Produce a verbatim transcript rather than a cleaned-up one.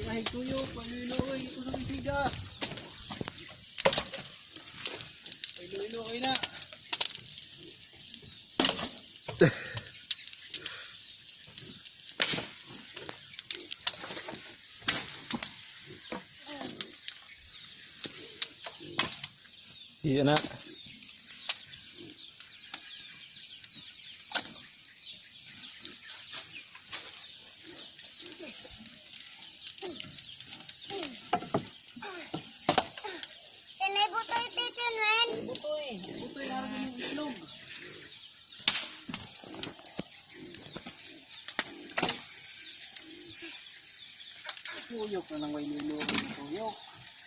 kahit tuyo, paluloy, ito sa bisiga. Paluloy na. Iya na. Sanay butoy dito, Nen. Butoy, butoy harap ng itlog. Tuyok na lang may luloy, tuyok.